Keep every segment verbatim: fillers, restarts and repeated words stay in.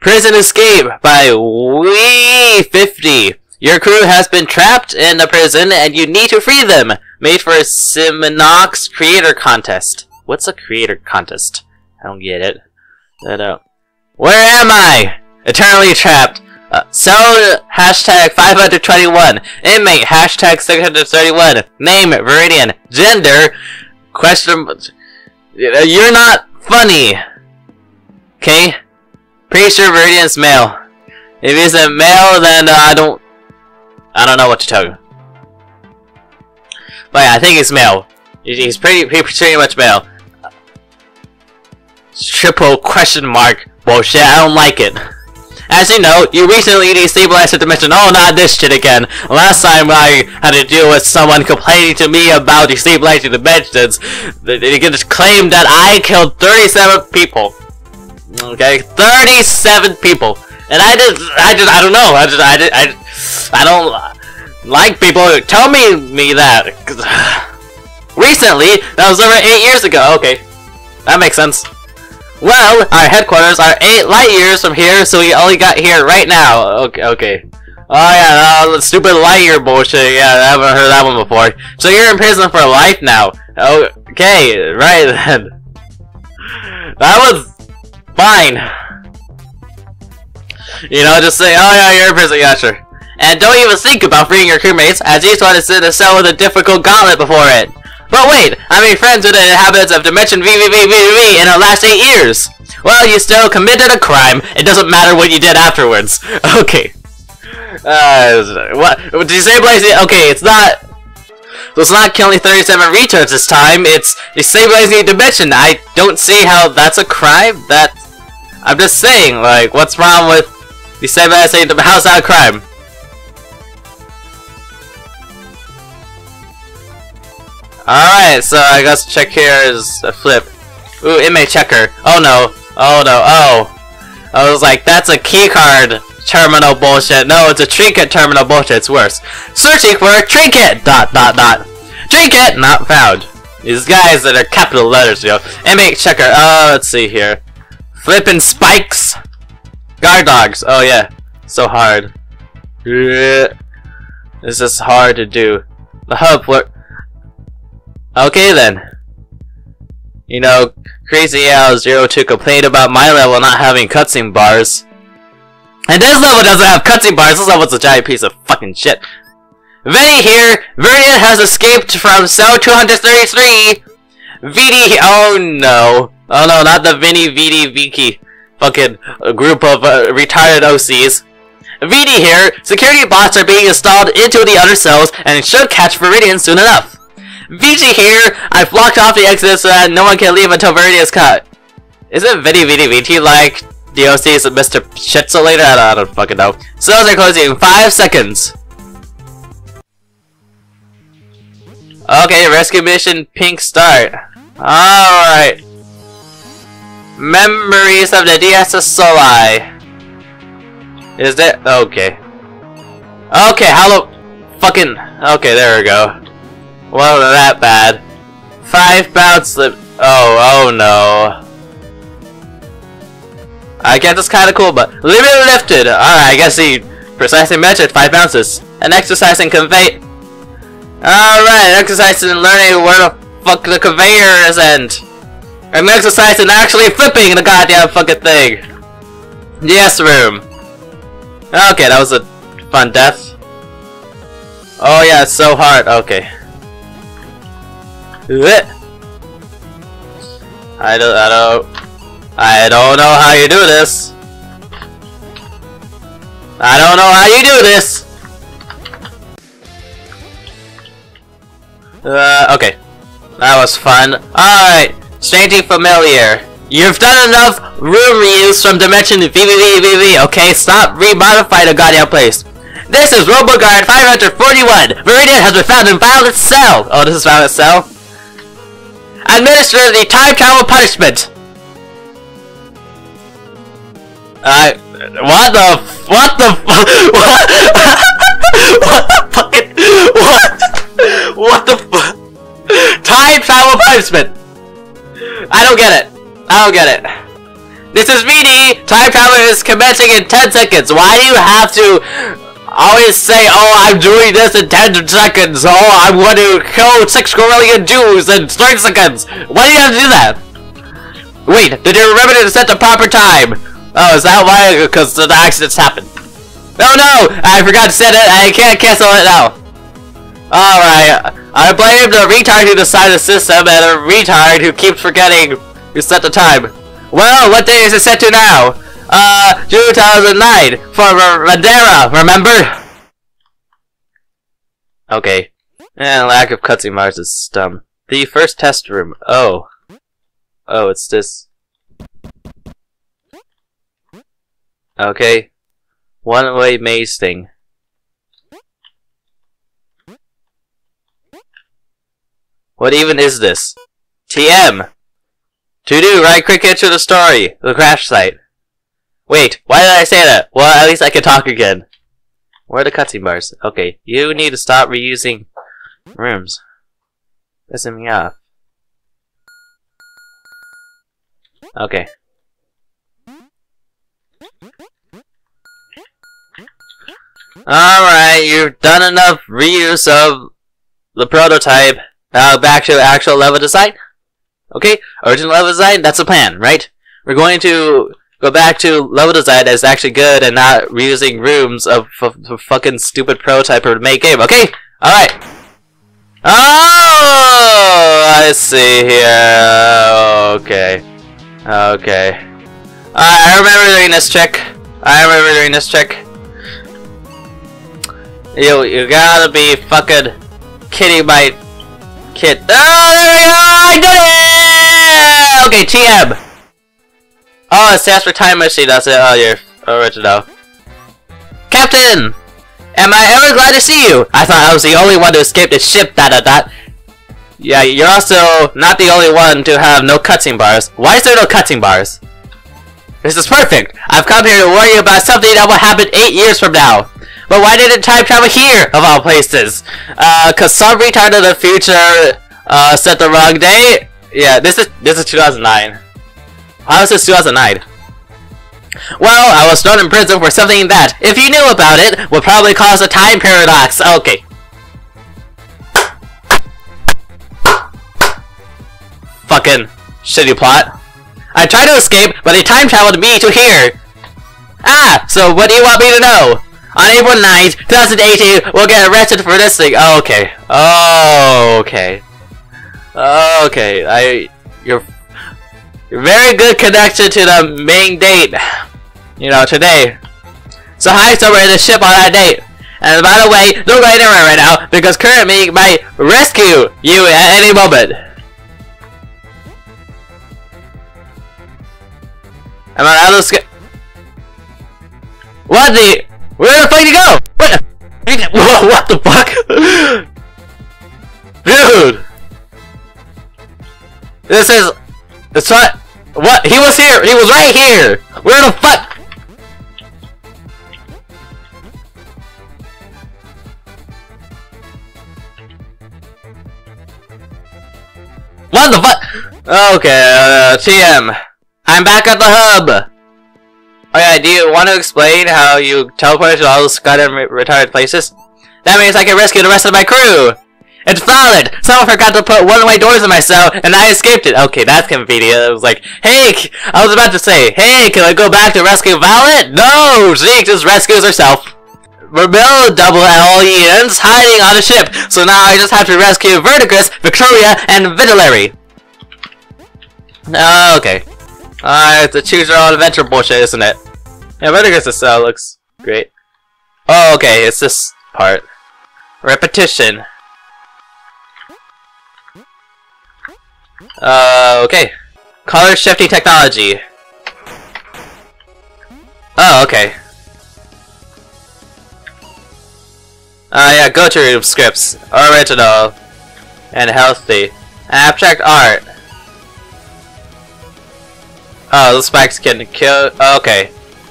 Prison escape by V fifty. Your crew has been trapped in a prison and you need to free them. Made for a Siminox creator contest. What's a creator contest? I don't get it. I don't. Where am I? Eternally trapped. Uh, cell hashtag five hundred twenty-one. Inmate hashtag six hundred thirty-one. Name Viridian. Gender question. You're not funny. Okay? Pretty sure Viridian's male. If he's a male, then uh, I don't. I don't know what to tell you. But yeah, I think he's male. He's pretty, pretty much male. Triple question mark bullshit. I don't like it. As you know, you recently destabilized the dimension. Oh, not this shit again. Last time I had to deal with someone complaining to me about destabilizing dimensions, they just claimed that I killed thirty-seven people. Okay, thirty-seven people, and I just, I just, I don't know. I just, I, just, I, I don't like people who tell me me that. Recently, that was over eight years ago. Okay, that makes sense. Well, our headquarters are eight light years from here, so we only got here right now. Okay, okay. Oh yeah, uh, stupid light year bullshit. Yeah, I haven't heard that one before. So you're in prison for life now. Okay, right then. That was fine. You know, just say, oh yeah, you're in prison. Yeah, sure. And don't even think about freeing your crewmates, as each one is in a cell with a difficult gauntlet before it. But wait, I made friends with the inhabitants of Dimension V V V V V in the last eight years. Well, you still committed a crime. It doesn't matter what you did afterwards. Okay. Uh, what? Destabilizing? Okay, it's not. So it's not killing thirty-seven returns this time. It's destabilizing a dimension. I don't see how that's a crime. That I'm just saying, like, what's wrong with destabilizing? How's that a crime? Alright, so I guess check here is a flip. Ooh, inmate checker. Oh no. Oh no. Oh. I was like, that's a keycard terminal bullshit. No, it's a trinket terminal bullshit. It's worse. Searching for a trinket! Dot, dot, dot. Trinket! Not found. These guys that are capital letters, yo. Inmate checker. Oh, let's see here. Flippin' spikes. Guard dogs. Oh yeah. So hard. This is hard to do. The hub, what? Okay then. You know, Crazy Al zero two complained about my level not having cutscene bars. And this level doesn't have cutscene bars, this level's a giant piece of fucking shit. Vinny here! Viridian has escaped from cell two hundred thirty-three! V D, oh no. Oh no, not the Vinny, V D, Viki. Fucking group of uh, retarded O Cs. V D here, security bots are being installed into the other cells and should catch Viridian soon enough. V G here! I've blocked off the exit so that no one can leave until Viridian's cut. Isn't Vinny Vinny V T like D O C's Mister Schitzelator? I don't, I don't fucking know. Cells are closing in five seconds. Okay, rescue mission pink start. Alright. Memories of the D S S Soli. Is that okay? Okay, hello fucking okay, there we go. Well, that bad. Five bounce slip. Oh, oh no. I guess it's kind of cool, but limit lifted. Alright, I guess he precisely measured five bounces. An exercise in convey. Alright, an exercise in learning where the fuck the conveyor is and an exercise in actually flipping the goddamn fucking thing. Yes, room. Okay, that was a fun death. Oh yeah, it's so hard. Okay. I don't, I don't, I don't know how you do this. I don't know how you do this. Uh, okay. That was fun. Alright, strangely familiar. You've done enough room reuse from Dimension V V V V V, okay? Stop remodifying the goddamn place. This is RoboGuard five hundred forty-one. Viridian has been found in Violet's cell. Oh, this is Violet's cell? Administer the time travel punishment. Uh, what the, what the, what, what the fucking, what, what the, time travel punishment. I don't get it. I don't get it. This is V D! Time travel is commencing in ten seconds! Why do you have to always say, oh, I'm doing this in ten seconds! Oh, I'm going to kill six Gorillion Jews in thirty seconds! Why do you have to do that? Wait, did you remember to set the proper time? Oh, is that why? Because the accidents happen. Oh no! I forgot to set it, I can't cancel it now! Alright, I blame the retard who designed the system and the retard who keeps forgetting to set the time. Well, what day is it set to now? Uh, two thousand nine for Madeira, remember? Okay. And lack of cutscene bars is dumb. The first test room. Oh. Oh, it's this. Okay. One-way maze thing. What even is this? T M! To do, right quick into the story. The crash site. Wait, why did I say that? Well, at least I can talk again. Where are the cutscene bars? Okay, you need to stop reusing rooms. Pissing me off. Okay. Alright, you've done enough reuse of the prototype. Now back to actual level design. Okay, original level design, that's the plan, right? We're going to go back to level design that's actually good and not reusing rooms of f f fucking stupid prototype or make game, okay? Alright. Oh, I see here. Okay. Okay. Uh, I remember doing this trick. I remember doing this trick. You, you gotta be fucking kidding my kid. Oh, there we go! I did it! Okay, T M. Oh, it stands for time machine. That's it. Oh, you're original. Captain! Am I ever glad to see you? I thought I was the only one to escape the ship. Dot dot dot. Yeah, you're also not the only one to have no cutscene bars. Why is there no cutscene bars? This is perfect. I've come here to warn you about something that will happen eight years from now. But why didn't time travel here, of all places? Uh, cause some retard in the future, uh, set the wrong date? Yeah, this is, this is two thousand nine. How is this two thousand nine? Well, I was thrown in prison for something that, if you knew about it, would probably cause a time paradox. Okay. Fucking shitty plot. I tried to escape, but they time traveled me to here. Ah, so what do you want me to know? On April ninth, twenty eighteen, we'll get arrested for this thing. Oh, okay. Oh, okay. Okay, I... You're... You're very good connection to the main date. You know, today. So hide somewhere in the ship on that date. And by the way, don't go anywhere right now, because currently might rescue you at any moment. Am I out of the... What the... Where the fuck did you go? What the... Whoa, what the fuck? Dude! This is... It's not... What? He was here! He was right here! Where the fuck? What the fuck? Okay, uh, T M. I'm back at the hub! Oh yeah, do you want to explain how you teleported to all those goddamn re retired places? That means I can rescue the rest of my crew! It's valid! Someone forgot to put one-way doors in my cell, and I escaped it! Okay, that's convenient. I was like, hey, I was about to say, hey, can I go back to rescue Violet? No! Zeke just rescues herself. Rebel double aliens hiding on the ship, so now I just have to rescue Verdigris, Victoria, and Vitillary. Oh, okay. Uh, it's a choose your own adventure bullshit, isn't it? Yeah, Verdigris' cell looks great. Oh, okay, it's this part. Repetition. Uh, okay. Color shifting technology. Oh, okay. Uh, yeah, go to room scripts. Original. And healthy. Abstract art. Oh, the spikes can kill. Oh, okay.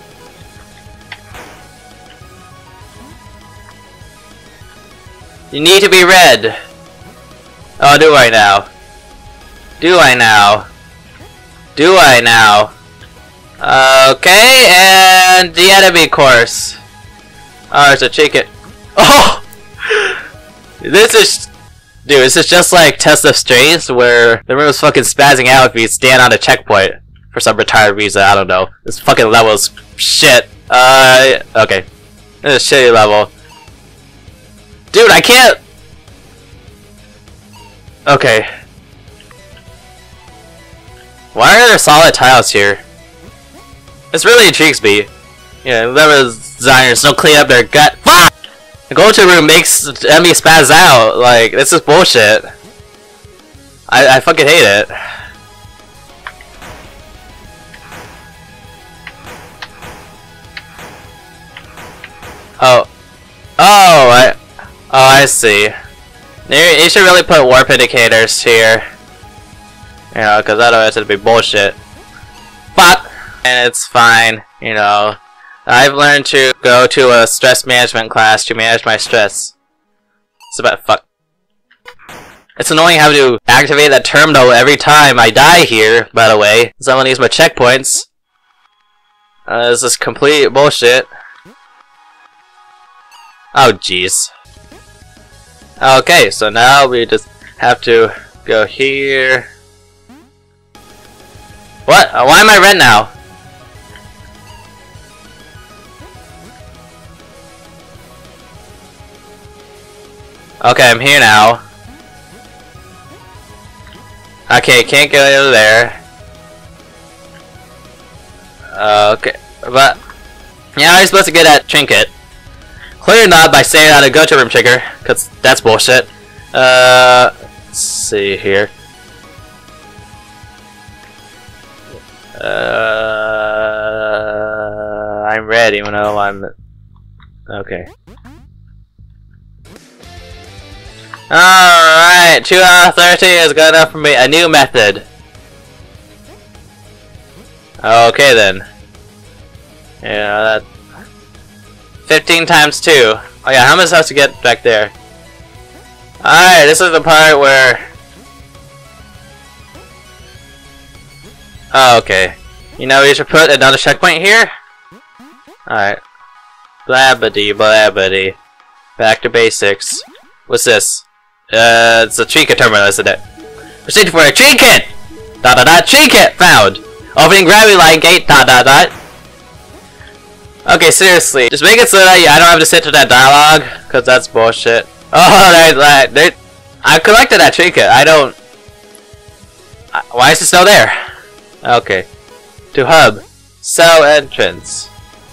You need to be red. Oh, do I now? Do I now? Do I now? Okay, and the enemy course. Oh, there's a chicken. Oh! This is... Dude, this is just like Test of Strings, where the room is fucking spazzing out if you stand on a checkpoint. For some retired reason, I don't know. This fucking level is shit. Uh, okay. This is a shitty level. Dude, I can't... Okay. Why are there solid tiles here? This really intrigues me. Yeah, whoever designers don't clean up their gut. Fuck! The go-to room makes the enemy spaz out. Like, this is bullshit. I, I fucking hate it. Oh. Oh, I... Oh, I see. You, you should really put warp indicators here. You know, because otherwise it'd be bullshit. Fuck! And it's fine, you know. I've learned to go to a stress management class to manage my stress. It's about fuck. It's annoying having to activate that terminal every time I die here, by the way. Someone needs my checkpoints. Uh, this is complete bullshit. Oh, jeez. Okay, so now we just have to go here. What? Uh, why am I red now? Okay, I'm here now. Okay, can't go over there. Uh, okay, but yeah, I'm supposed to get that trinket. Clearly not by saying how to go to room trigger, cause that's bullshit. Uh, let's see here. Uh, I'm ready, even though I'm okay. Alright, two out of thirty is good enough for me. A new method. Okay then. Yeah, that... fifteen times two. Oh yeah, how am I supposed to get back there? Alright, this is the part where... Oh, okay. You know, we should put another checkpoint here? Alright. Blabbity, blabbity. Back to basics. What's this? Uh, it's a trinket terminal, isn't it? Proceed for a trinket! Dot dot dot, trinket found! Opening gravity line gate, dot dot dot. Okay, seriously, just make it so that I don't have to sit through that dialogue, cause that's bullshit. Oh, there's that. There, I collected that trinket. I don't. I, why is it still there? Okay. To hub, cell entrance.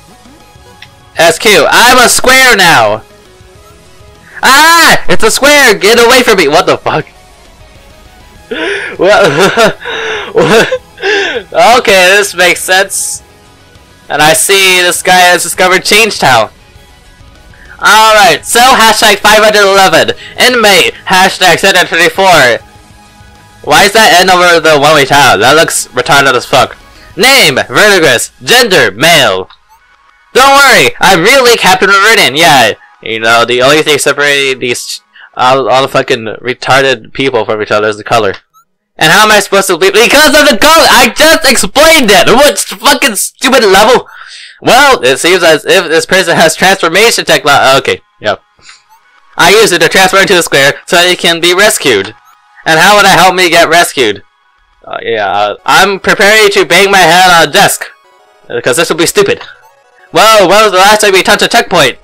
S Q. I'm a square now. Ah! It's a square! Get away from me! What the fuck? What? What? Okay, this makes sense. And I see this guy has discovered Changetown. Alright, so hashtag five hundred eleven. Inmate, hashtag seven hundred twenty-four. Why is that N over the one-way town? That looks retarded as fuck. Name, Verdigris, gender, male. Don't worry, I'm really Captain Meridian, yeah. You know, the only thing separating these all, all the fucking retarded people from each other is the color. And how am I supposed to believe? Because of the color! I just explained it! What fucking stupid level? Well, it seems as if this person has transformation technology. Okay, yep. I use it to transfer into a square so that it can be rescued. And how would that help me get rescued? Uh, yeah, uh, I'm preparing to bang my head on a desk. Because this will be stupid. Well, when was the last time we touched a checkpoint?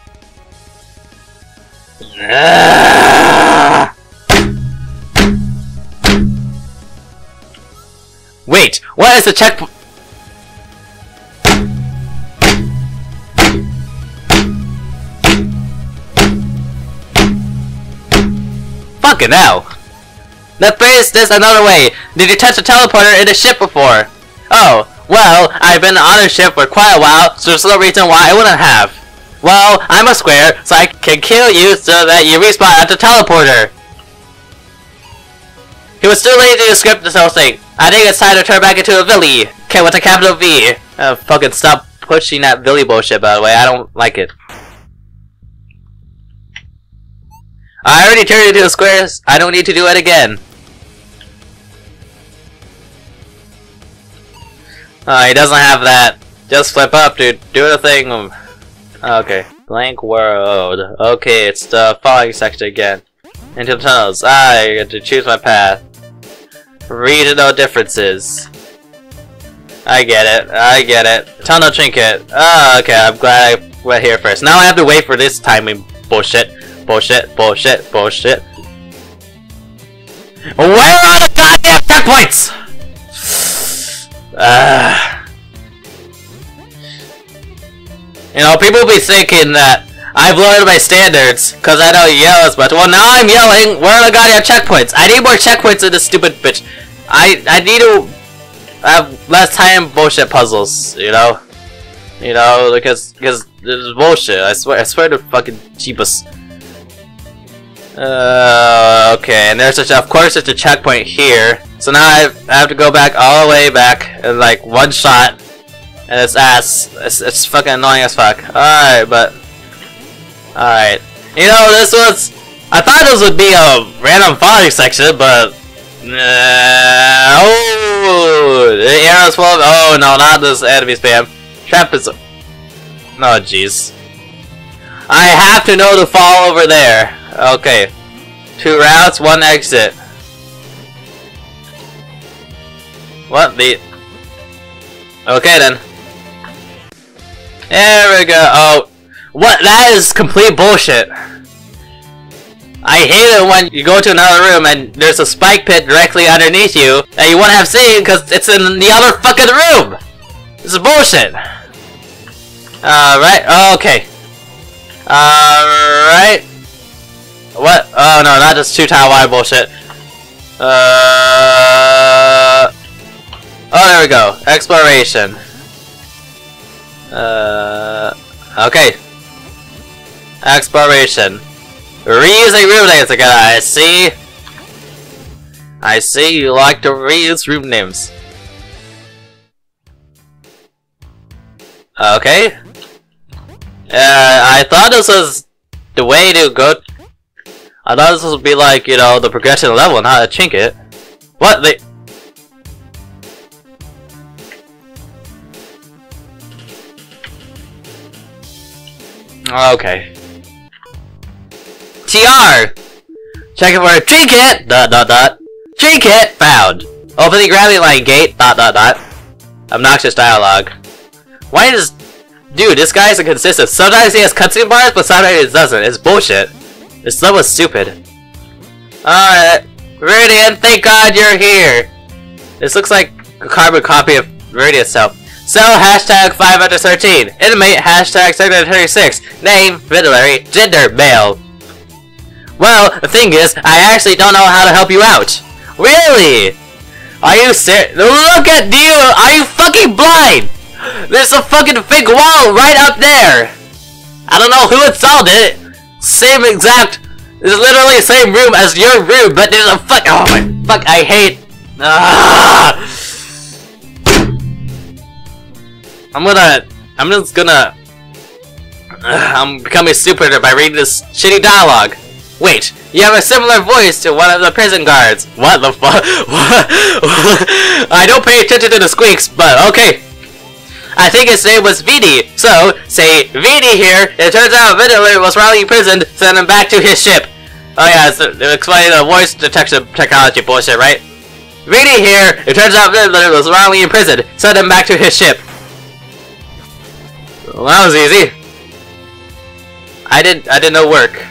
Wait, what is the checkpoint? Fucking hell! Let's phrase this another way. Did you touch a teleporter in a ship before? Oh, well, I've been on a ship for quite a while, so there's no reason why I wouldn't have. Well, I'm a square, so I can kill you so that you respawn at the teleporter. He was still lazy to script this whole thing. I think it's time to turn back into a Villy. Okay, with a capital V. Uh, fucking stop pushing that Villy bullshit, by the way. I don't like it. I already turned into a square. I don't need to do it again. Oh, he doesn't have that. Just flip up, dude. Do the thing. Okay. Blank world. Okay, it's the following section again. Into the tunnels. Ah, I get to choose my path. Regional differences. I get it. I get it. Tunnel trinket. Ah, okay. I'm glad I went here first. Now I have to wait for this timing bullshit. Bullshit. Bullshit. Bullshit. Where are the goddamn checkpoints? Ah. You know, people be thinking that I've lowered my standards because I don't yell as much. Well, now I'm yelling. Where are the goddamn checkpoints? I need more checkpoints in this stupid bitch. I I need to have less time bullshit puzzles. You know, you know, because because this is bullshit. I swear, I swear to fucking Jeebus. Uh, okay, and there's a, of course there's a checkpoint here. So now I have to go back all the way back in like one shot. And it's ass. It's, it's fucking annoying as fuck. Alright, but... Alright. You know, this was... I thought this would be a random following section, but... Uh, oh! The arrow's full of... Oh, no, not this enemy spam. Trap is... No, jeez. I have to know to fall over there. Okay. Two routes, one exit. What the... Okay, then. There we go. Oh, what? That is complete bullshit. I hate it when you go to another room and there's a spike pit directly underneath you that you wouldn't have seen because it's in the other fucking room. This is bullshit. Alright. Oh, okay. Alright. What? Oh no, not just two tile wide bullshit. Uh. Oh, there we go. Exploration. Uh, okay. Exploration. Reusing room names again. I see. I see you like to reuse room names. Okay. Uh, I thought this was the way to go. I thought this would be like, you know, the progression level, not a trinket. What? They. Okay. T R! Checking for a trinket! Dot dot dot. Trinket found! Opening gravity line gate! Dot dot dot. Obnoxious dialogue. Why does... Dude, this guy is inconsistent. Sometimes he has cutscene bars, but sometimes he doesn't. It's bullshit. This level is stupid. Alright. Viridian, thank God you're here! This looks like a carbon copy of Viridian itself. Cell hashtag five hundred thirteen. Inmate hashtag seven hundred thirty-six. Name, Vidillary, gender, male. Well, the thing is, I actually don't know how to help you out. Really? Are you serious? Look at you! Are you fucking blind? There's a fucking fake wall right up there! I don't know who installed it. Same exact... It's literally the same room as your room, but there's a fuck... Oh my... Fuck, I hate... Ah! I'm gonna... I'm just gonna... Uh, I'm becoming stupider by reading this shitty dialogue. Wait, you have a similar voice to one of the prison guards. What the fuck? I don't pay attention to the squeaks, but okay. I think his name was V D, so say V D here. It turns out Vidler was wrongly imprisoned, send him back to his ship. Oh yeah, it's uh, explaining the voice detection technology bullshit, right? V D here. It turns out Vidler was wrongly imprisoned, send him back to his ship. Well, that was easy. I didn't. I did no work.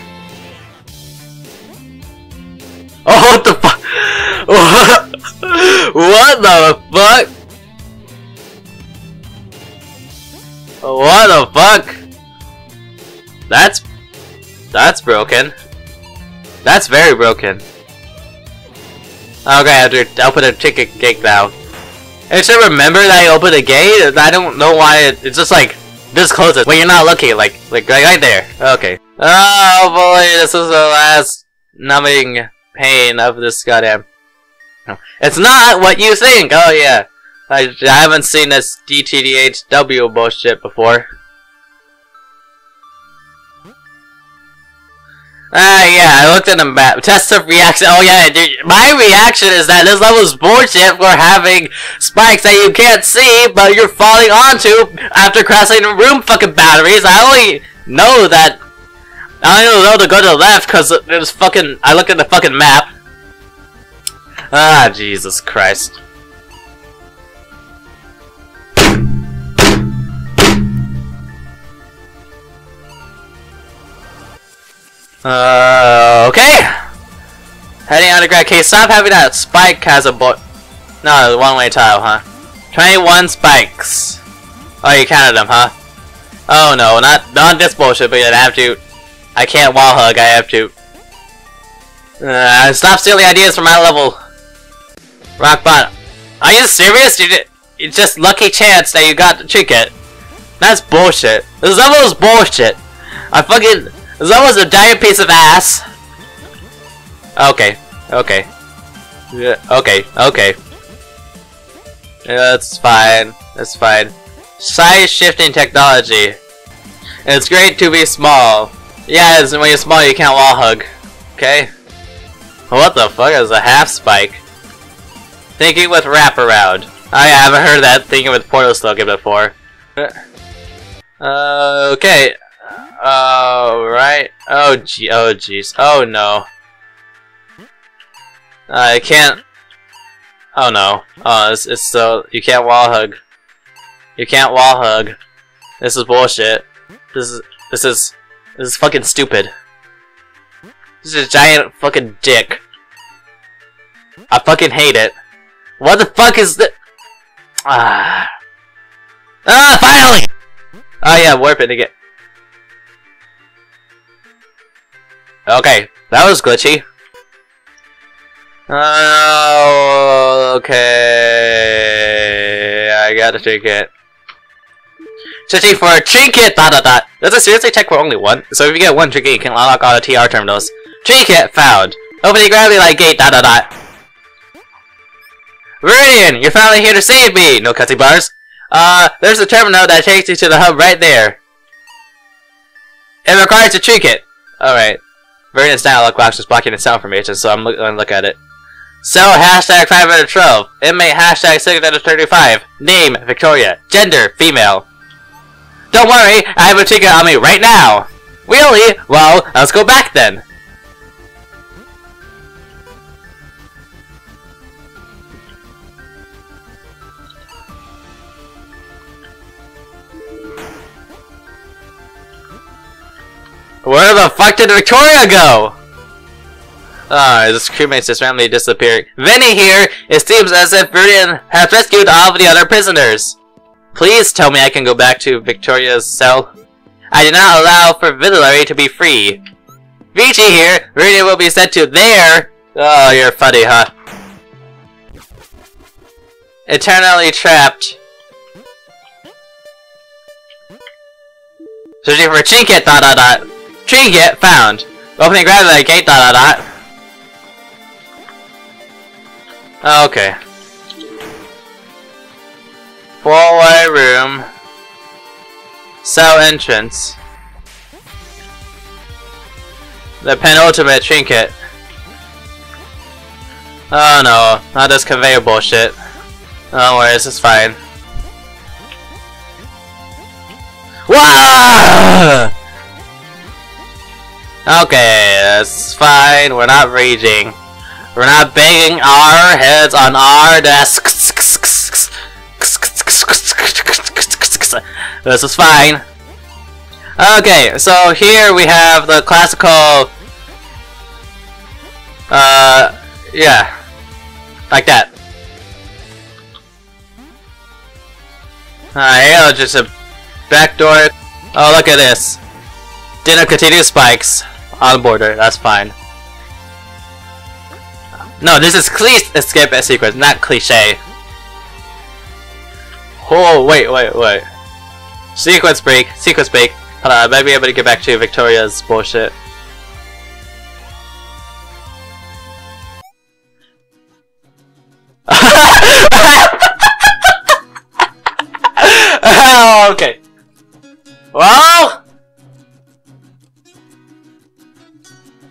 Oh, what the fuck? What? What the fuck? What the fuck? That's that's broken. That's very broken. Okay, I have to open a ticket gate now. I should remember that I opened a gate. I don't know why it, it's just like this closes when you're not looking, like like right, right there. Okay. Oh boy, this is the last numbing pain of this goddamn. It's not what you think. Oh yeah, I, I haven't seen this D T D H W bullshit before. Ah, uh, yeah, I looked at the map. Test of reaction. Oh, yeah, dude, my reaction is that this level is bullshit for having spikes that you can't see, but you're falling onto after crashing the room fucking batteries. I only know that. I only know to go to the left because it was fucking. I looked at the fucking map. Ah, Jesus Christ. Uh, okay. Heading underground. Okay, stop having that spike has a bo- No, one-way tile, huh? twenty-one spikes. Oh, you counted them, huh? Oh no, not not this bullshit, but I have to. I can't wall hug. I have to. Uh, stop stealing ideas from my level. Rock bottom. Are you serious? You did, it's just lucky chance that you got the trinket. That's bullshit. This level is bullshit. I fucking. This level is a giant piece of ass. Okay. Okay. Yeah. Okay. Okay. Yeah, that's fine. That's fine. Size shifting technology. It's great to be small. Yeah, it's, when you're small, you can't wall hug. Okay. What the fuck is a half spike? Thinking with wraparound. Oh yeah, I haven't heard that thinking with portal slogan before. Uh, okay. Oh, right. Oh, gee. Oh, jeez. Oh, no. I can't. Oh, no. Oh, it's, it's so. You can't wall hug. You can't wall hug. This is bullshit. This is. This is. This is fucking stupid. This is a giant fucking dick. I fucking hate it. What the fuck is this? Ah. Ah, finally! Oh, yeah, warp it again. Okay, that was glitchy. Oh, okay. I gotta trinket. Searching for a trinket! Dot dot dot. Does it seriously check for only one? So if you get one trinket, you can unlock all the T R terminals. Trinket found. Opening gravity light gate. Dot dot dot. Viridian, you're finally here to save me. No cutting bars. Uh, there's a terminal that takes you to the hub right there. It requires a trinket. All right. Viridian's dialog box is blocking its sound information, so I'm gonna look at it. So, hashtag five out of twelve. Inmate hashtag six out of thirty-five. Name, Victoria. Gender, female. Don't worry, I have a ticket on me right now. Really? Well, let's go back then. Where the fuck did Victoria go? Ah, oh, this crewmate's just randomly disappearing. Vinny here! It seems as if Viridian has rescued all of the other prisoners. Please tell me I can go back to Victoria's cell. I do not allow for Vidalary to be free. Vici here! Viridian will be sent to there! Oh, you're funny, huh? Eternally trapped. Searching for a trinket, dot dot dot. Trinket found. Opening gravity gate, dot dot dot. Okay. Four-way room. Cell entrance. The penultimate trinket. Oh no, not this conveyor bullshit. Don't worry, this is fine. Wah! Okay, that's fine. We're not raging. We're not banging our heads on our desks. This is fine. Okay, so here we have the classical. Uh, yeah, like that. Alright, just a back door. Oh, look at this. Dinner continuous spikes on the border. That's fine. No, this is cliche escape a sequence, not cliche. Oh, wait, wait, wait. Sequence break. Sequence break. Hold on, I might be able to get back to Victoria's bullshit. Okay. Well.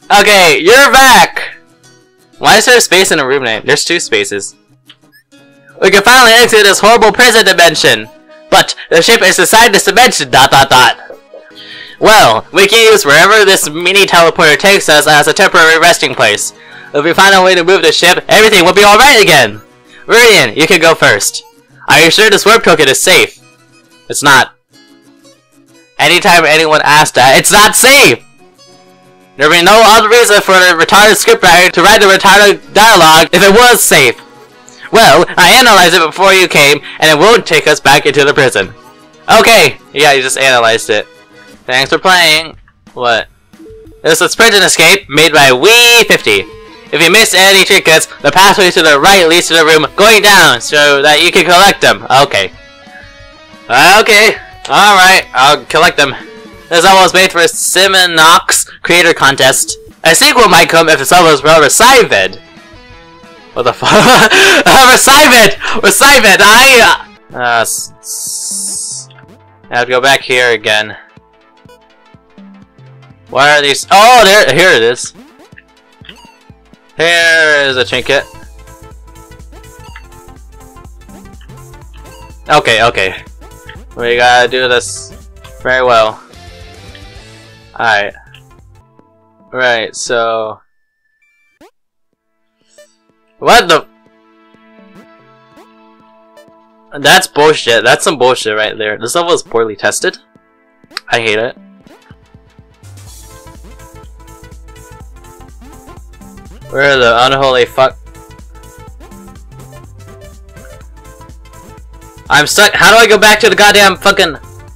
Okay, you're back! Why is there a space in a room name? There's two spaces. We can finally exit this horrible prison dimension! But the ship is inside this dimension, dot dot dot. Well, we can use wherever this mini teleporter takes us as a temporary resting place. If we find a way to move the ship, everything will be alright again! Viridian, you can go first. Are you sure this warp token is safe? It's not. Anytime anyone asks that, it's not safe! There would be no other reason for the retarded scriptwriter to write the retarded dialogue if it was safe. Well, I analyzed it before you came, and it won't take us back into the prison. Okay! Yeah, you just analyzed it. Thanks for playing. What? This is Prison Escape, made by V V fifty. If you missed any trinkets, the pathway to the right leads to the room going down, so that you can collect them. Okay. Okay. Alright, I'll collect them. This level was made for a Siminox Creator Contest. A sequel might come if the level is well received. What the fuck? Received! Received! I... Uh, uh, s s I have to go back here again. What are these? Oh, there, here it is. Here is a trinket. Okay, okay. We gotta do this very well. Alright. Right, so... What the... That's bullshit. That's some bullshit right there. This level is poorly tested. I hate it. Where the unholy fuck? I'm stuck. How do I go back to the goddamn fucking...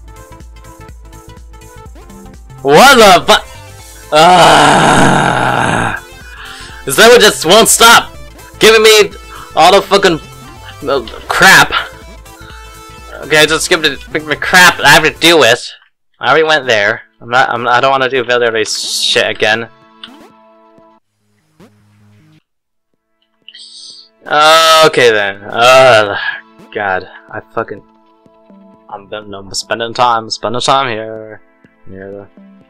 What the fu- Ah! This level just won't stop giving me all the fucking uh, crap. Okay, just give me the crap I have to deal with. I already went there. I'm not. I'm. I don't want to do Valerity's shit again. Okay then. Uh, God, I fucking. I'm, I'm spending time. Spending time here. Near the.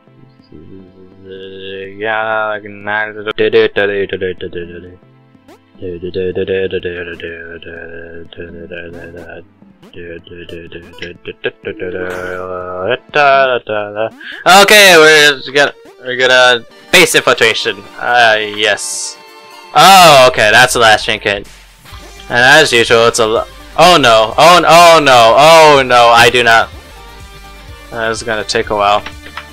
Yeah, I can. Okay, we're gonna we're gonna base infiltration. Uh, yes. Oh, okay, that's the last trinket. And as usual, it's a. Oh no! Oh oh no! Oh no! I do not. That's gonna take a while.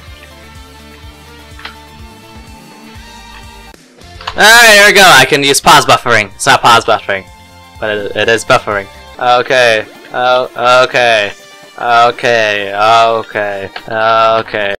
Alright, here we go. I can use pause buffering. It's not pause buffering, but it, it is buffering. Okay. Oh, okay. Okay. Okay. Okay.